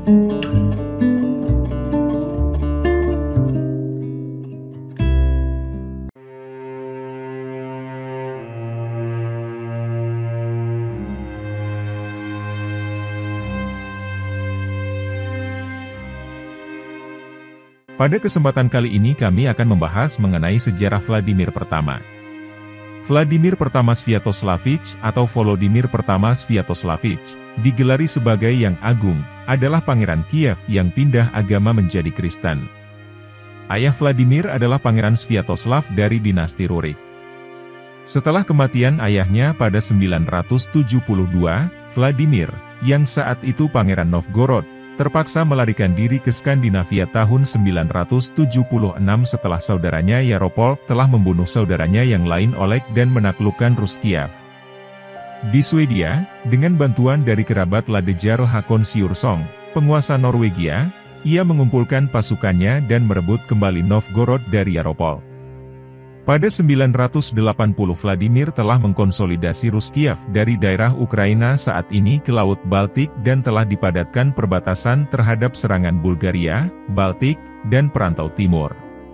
Pada kesempatan kali ini kami akan membahas mengenai sejarah Vladimir I. Vladimir I Sviatoslavich atau Volodymyr I Sviatoslavich, digelari sebagai Yang Agung, adalah Pangeran Kiev yang pindah agama menjadi Kristen. Ayah Vladimir adalah Pangeran Sviatoslav dari dinasti Rurik. Setelah kematian ayahnya pada 972, Vladimir, yang saat itu Pangeran Novgorod, terpaksa melarikan diri ke Skandinavia tahun 976 setelah saudaranya Yaropolk telah membunuh saudaranya yang lain Oleg dan menaklukkan Rus Kiev. Di Swedia, dengan bantuan dari kerabat Ladejarl Hakon Siursong, penguasa Norwegia, ia mengumpulkan pasukannya dan merebut kembali Novgorod dari Yaropolk. Pada 980 Vladimir telah mengkonsolidasi Rus Kiev dari daerah Ukraina saat ini ke Laut Baltik dan telah dipadatkan perbatasan terhadap serangan Bulgaria, Baltik, dan perantau timur.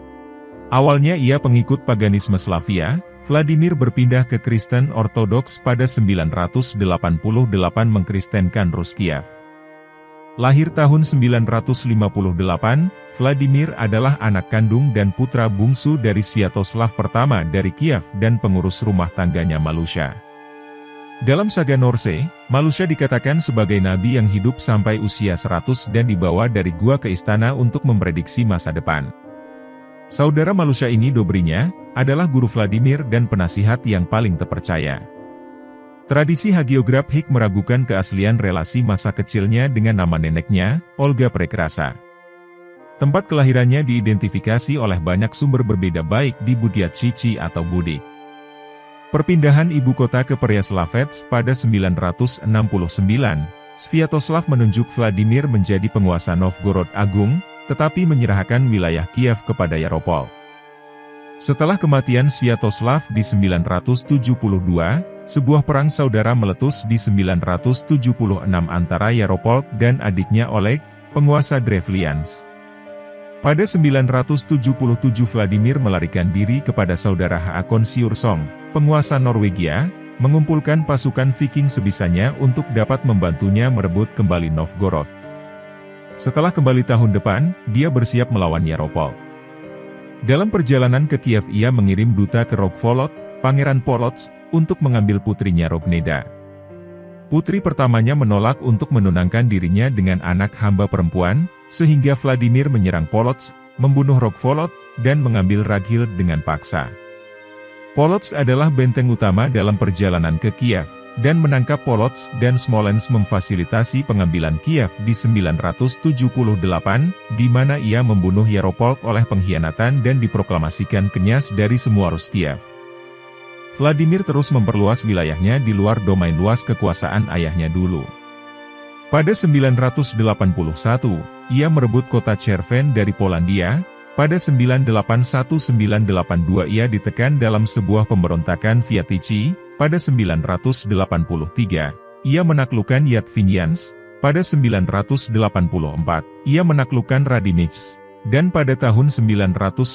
Awalnya ia pengikut paganisme Slavia, Vladimir berpindah ke Kristen Ortodoks pada 988 mengkristenkan Rus Kiev. Lahir tahun 958, Vladimir adalah anak kandung dan putra bungsu dari Sviatoslav I dari Kiev dan pengurus rumah tangganya Malusha. Dalam saga Norse, Malusha dikatakan sebagai nabi yang hidup sampai usia 100 dan dibawa dari gua ke istana untuk memprediksi masa depan. Saudara Malusha ini Dobrinya, adalah guru Vladimir dan penasihat yang paling terpercaya. Tradisi hagiograf Hik meragukan keaslian relasi masa kecilnya dengan nama neneknya, Olga Prekrasa. Tempat kelahirannya diidentifikasi oleh banyak sumber berbeda baik di Budyat-Chichi atau Budik. Perpindahan ibu kota ke Pereyaslavetsk pada 969, Sviatoslav menunjuk Vladimir menjadi penguasa Novgorod Agung, tetapi menyerahkan wilayah Kiev kepada Yaropolk. Setelah kematian Sviatoslav di 972, sebuah perang saudara meletus di 976 antara Yaropolk dan adiknya Oleg, penguasa Drevliansk. Pada 977 Vladimir melarikan diri kepada saudara Hakon Siursong, penguasa Norwegia, mengumpulkan pasukan Viking sebisanya untuk dapat membantunya merebut kembali Novgorod. Setelah kembali tahun depan, dia bersiap melawan Yaropolk. Dalam perjalanan ke Kiev ia mengirim duta ke Rogvolod, Pangeran Polotsk, untuk mengambil putrinya Rogneda. Putri pertamanya menolak untuk menunangkan dirinya dengan anak hamba perempuan, sehingga Vladimir menyerang Polotsk, membunuh Rogvolod, dan mengambil Raghil dengan paksa. Polotsk adalah benteng utama dalam perjalanan ke Kiev, dan menangkap Polotsk dan Smolensk memfasilitasi pengambilan Kiev di 978, di mana ia membunuh Yaropolk oleh pengkhianatan dan diproklamasikan kenyas dari semua Rus Kiev. Vladimir terus memperluas wilayahnya di luar domain luas kekuasaan ayahnya dulu. Pada 981, ia merebut kota Cherven dari Polandia. Pada 981-982 ia ditekan dalam sebuah pemberontakan Viatici. Pada 983, ia menaklukkan Yadvinyansk. Pada 984, ia menaklukkan Radimich. Dan pada tahun 985,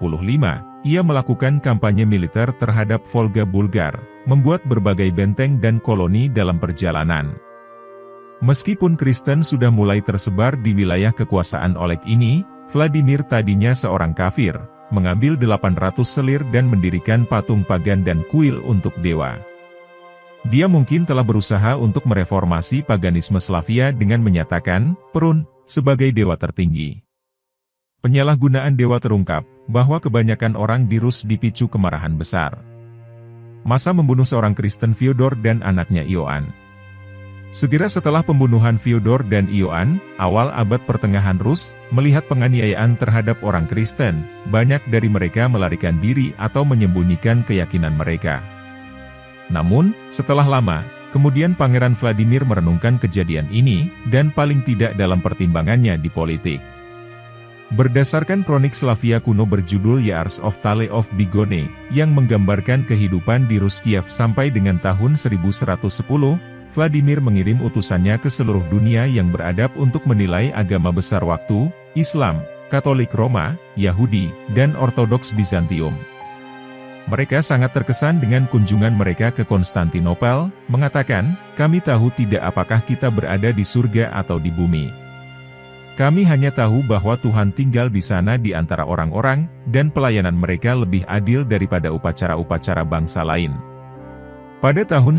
ia melakukan kampanye militer terhadap Volga Bulgar, membuat berbagai benteng dan koloni dalam perjalanan. Meskipun Kristen sudah mulai tersebar di wilayah kekuasaan Oleg ini, Vladimir tadinya seorang kafir, mengambil 800 selir dan mendirikan patung pagan dan kuil untuk dewa. Dia mungkin telah berusaha untuk mereformasi paganisme Slavia dengan menyatakan Perun sebagai dewa tertinggi. Penyalahgunaan dewa terungkap, bahwa kebanyakan orang di Rus dipicu kemarahan besar. Masa membunuh seorang Kristen Fyodor dan anaknya Ioan. Segera setelah pembunuhan Fyodor dan Ioan, awal abad pertengahan Rus, melihat penganiayaan terhadap orang Kristen, banyak dari mereka melarikan diri atau menyembunyikan keyakinan mereka. Namun, setelah lama, kemudian Pangeran Vladimir merenungkan kejadian ini, dan paling tidak dalam pertimbangannya di politik. Berdasarkan kronik Slavia kuno berjudul Years of Tale of Bigone, yang menggambarkan kehidupan di Rus Kiev sampai dengan tahun 1110, Vladimir mengirim utusannya ke seluruh dunia yang beradab untuk menilai agama besar waktu, Islam, Katolik Roma, Yahudi, dan Ortodoks Bizantium. Mereka sangat terkesan dengan kunjungan mereka ke Konstantinopel, mengatakan, "Kami tahu tidak apakah kita berada di surga atau di bumi. Kami hanya tahu bahwa Tuhan tinggal di sana di antara orang-orang, dan pelayanan mereka lebih adil daripada upacara-upacara bangsa lain." Pada tahun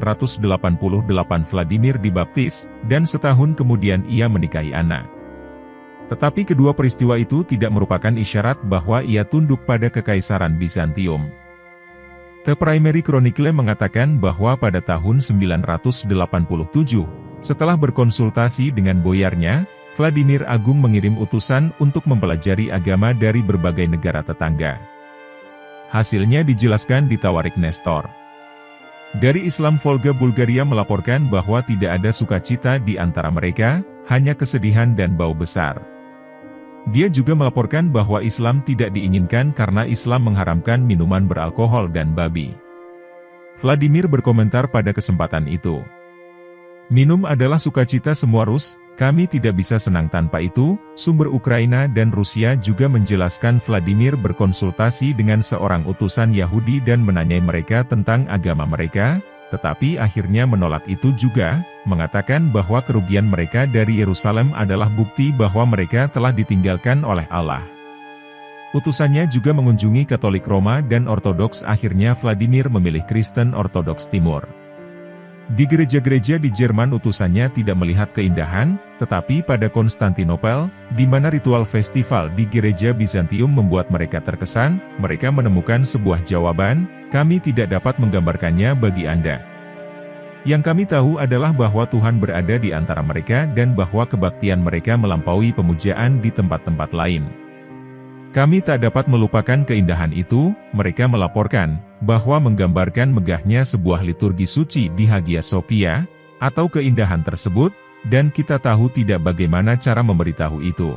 988 Vladimir dibaptis, dan setahun kemudian ia menikahi Anna. Tetapi kedua peristiwa itu tidak merupakan isyarat bahwa ia tunduk pada Kekaisaran Bizantium. The Primary Chronicle mengatakan bahwa pada tahun 987, setelah berkonsultasi dengan boyarnya, Vladimir Agung mengirim utusan untuk mempelajari agama dari berbagai negara tetangga. Hasilnya dijelaskan di Tawarik Nestor. Dari Islam Volga Bulgaria melaporkan bahwa tidak ada sukacita di antara mereka, hanya kesedihan dan bau besar. Dia juga melaporkan bahwa Islam tidak diinginkan karena Islam mengharamkan minuman beralkohol dan babi. Vladimir berkomentar pada kesempatan itu, "Minum adalah sukacita semua Rus, kami tidak bisa senang tanpa itu." Sumber Ukraina dan Rusia juga menjelaskan Vladimir berkonsultasi dengan seorang utusan Yahudi dan menanyai mereka tentang agama mereka, tetapi akhirnya menolak itu juga, mengatakan bahwa kerugian mereka dari Yerusalem adalah bukti bahwa mereka telah ditinggalkan oleh Allah. Utusannya juga mengunjungi Katolik Roma dan Ortodoks. Akhirnya Vladimir memilih Kristen Ortodoks Timur. Di gereja-gereja di Jerman utusannya tidak melihat keindahan, tetapi pada Konstantinopel, di mana ritual festival di gereja Bizantium membuat mereka terkesan, mereka menemukan sebuah jawaban, "Kami tidak dapat menggambarkannya bagi Anda. Yang kami tahu adalah bahwa Tuhan berada di antara mereka dan bahwa kebaktian mereka melampaui pemujaan di tempat-tempat lain. Kami tak dapat melupakan keindahan itu." Mereka melaporkan bahwa menggambarkan megahnya sebuah liturgi suci di Hagia Sophia, atau keindahan tersebut, dan kita tahu tidak bagaimana cara memberitahu itu.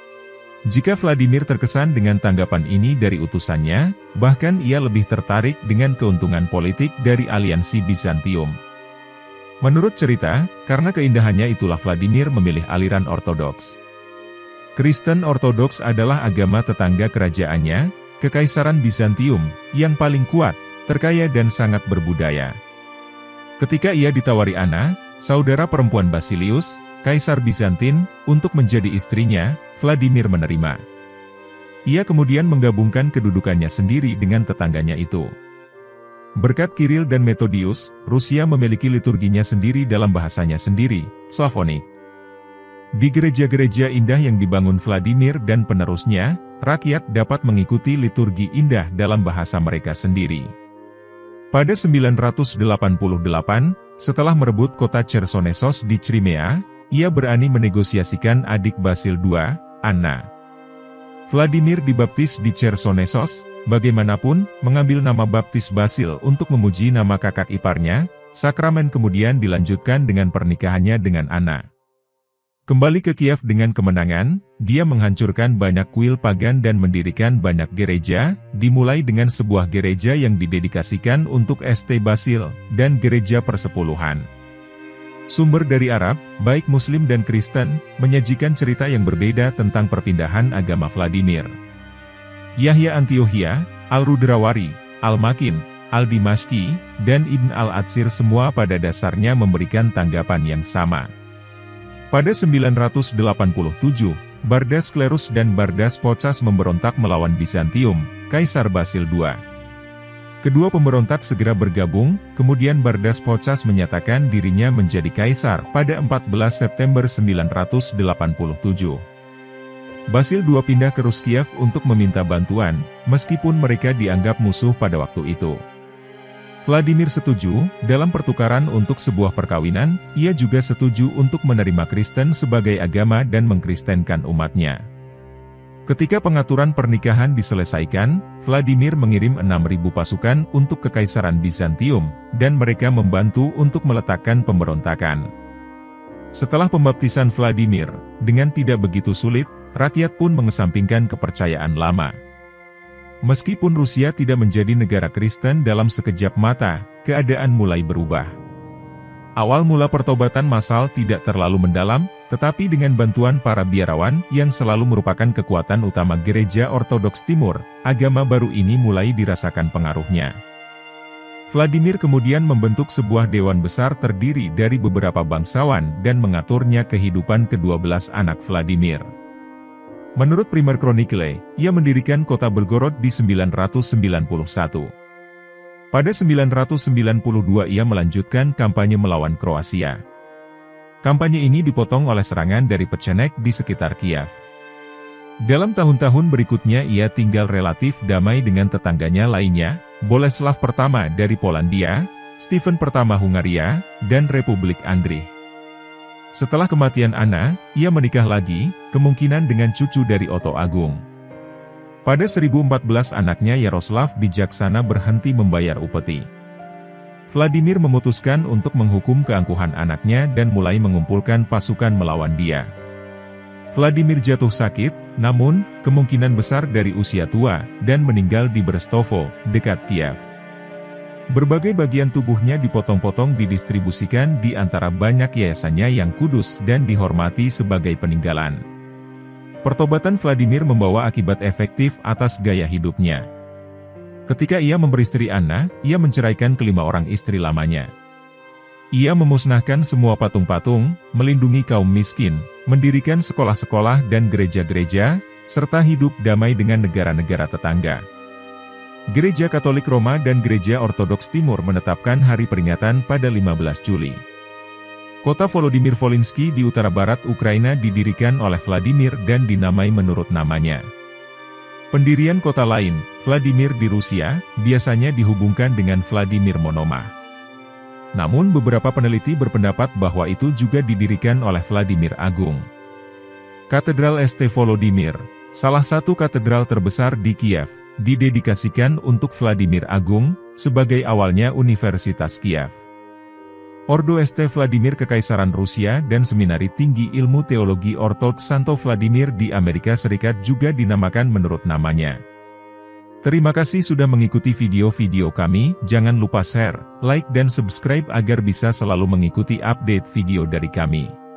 Jika Vladimir terkesan dengan tanggapan ini dari utusannya, bahkan ia lebih tertarik dengan keuntungan politik dari aliansi Bizantium. Menurut cerita, karena keindahannya itulah Vladimir memilih aliran Ortodoks. Kristen Ortodoks adalah agama tetangga kerajaannya, Kekaisaran Bizantium, yang paling kuat, terkaya dan sangat berbudaya. Ketika ia ditawari Anna, saudara perempuan Basilius, Kaisar Bizantin, untuk menjadi istrinya, Vladimir menerima. Ia kemudian menggabungkan kedudukannya sendiri dengan tetangganya itu. Berkat Kiril dan Methodius, Rusia memiliki liturginya sendiri dalam bahasanya sendiri, Slavonik. Di gereja-gereja indah yang dibangun Vladimir dan penerusnya, rakyat dapat mengikuti liturgi indah dalam bahasa mereka sendiri. Pada 988, setelah merebut kota Chersonesos di Crimea, ia berani menegosiasikan adik Basil II, Anna. Vladimir dibaptis di Chersonesos, bagaimanapun, mengambil nama baptis Basil untuk memuji nama kakak iparnya. Sakramen kemudian dilanjutkan dengan pernikahannya dengan Anna. Kembali ke Kiev dengan kemenangan, dia menghancurkan banyak kuil pagan dan mendirikan banyak gereja, dimulai dengan sebuah gereja yang didedikasikan untuk St. Basil, dan gereja persepuluhan. Sumber dari Arab, baik Muslim dan Kristen, menyajikan cerita yang berbeda tentang perpindahan agama Vladimir. Yahya Antiochia, Al-Rudrawari, Al-Makin, Al-Dimashqi, dan Ibn al-Atsir semua pada dasarnya memberikan tanggapan yang sama. Pada 987, Bardas Sklerus dan Bardas Phocas memberontak melawan Bizantium, Kaisar Basil II. Kedua pemberontak segera bergabung, kemudian Bardas Phocas menyatakan dirinya menjadi kaisar pada 14 September 987. Basil II pindah ke Rus Kiev untuk meminta bantuan, meskipun mereka dianggap musuh pada waktu itu. Vladimir setuju, dalam pertukaran untuk sebuah perkawinan, ia juga setuju untuk menerima Kristen sebagai agama dan mengkristenkan umatnya. Ketika pengaturan pernikahan diselesaikan, Vladimir mengirim 6.000 pasukan untuk Kekaisaran Bizantium, dan mereka membantu untuk meletakkan pemberontakan. Setelah pembaptisan Vladimir, dengan tidak begitu sulit, rakyat pun mengesampingkan kepercayaan lama. Meskipun Rusia tidak menjadi negara Kristen dalam sekejap mata, keadaan mulai berubah. Awal mula pertobatan massal tidak terlalu mendalam, tetapi dengan bantuan para biarawan yang selalu merupakan kekuatan utama Gereja Ortodoks Timur, agama baru ini mulai dirasakan pengaruhnya. Vladimir kemudian membentuk sebuah dewan besar terdiri dari beberapa bangsawan dan mengaturnya kehidupan ke-12 anak Vladimir. Menurut Primer Chronicle, ia mendirikan kota Belgorod di 991. Pada 992 ia melanjutkan kampanye melawan Kroasia. Kampanye ini dipotong oleh serangan dari Pečenek di sekitar Kiev. Dalam tahun-tahun berikutnya ia tinggal relatif damai dengan tetangganya lainnya, Boleslav I dari Polandia, Stephen I Hungaria, dan Republik Andrich. Setelah kematian Anna, ia menikah lagi, kemungkinan dengan cucu dari Otto Agung. Pada 1014 anaknya Yaroslav bijaksana berhenti membayar upeti. Vladimir memutuskan untuk menghukum keangkuhan anaknya dan mulai mengumpulkan pasukan melawan dia. Vladimir jatuh sakit, namun, kemungkinan besar dari usia tua, dan meninggal di Brestovo, dekat Kiev. Berbagai bagian tubuhnya dipotong-potong didistribusikan di antara banyak yayasannya yang kudus dan dihormati sebagai peninggalan. Pertobatan Vladimir membawa akibat efektif atas gaya hidupnya. Ketika ia memperistri Anna, ia menceraikan kelima orang istri lamanya. Ia memusnahkan semua patung-patung, melindungi kaum miskin, mendirikan sekolah-sekolah dan gereja-gereja, serta hidup damai dengan negara-negara tetangga. Gereja Katolik Roma dan Gereja Ortodoks Timur menetapkan hari peringatan pada 15 Juli. Kota Volodymyr Volynski di utara barat Ukraina didirikan oleh Vladimir dan dinamai menurut namanya. Pendirian kota lain, Vladimir di Rusia, biasanya dihubungkan dengan Vladimir Monomah. Namun beberapa peneliti berpendapat bahwa itu juga didirikan oleh Vladimir Agung. Katedral St. Volodymyr, salah satu katedral terbesar di Kiev, didedikasikan untuk Vladimir Agung, sebagai awalnya Universitas Kiev. Ordo St. Vladimir Kekaisaran Rusia dan Seminari Tinggi Ilmu Teologi Ortodoks Santo Vladimir di Amerika Serikat juga dinamakan menurut namanya. Terima kasih sudah mengikuti video-video kami, jangan lupa share, like dan subscribe agar bisa selalu mengikuti update video dari kami.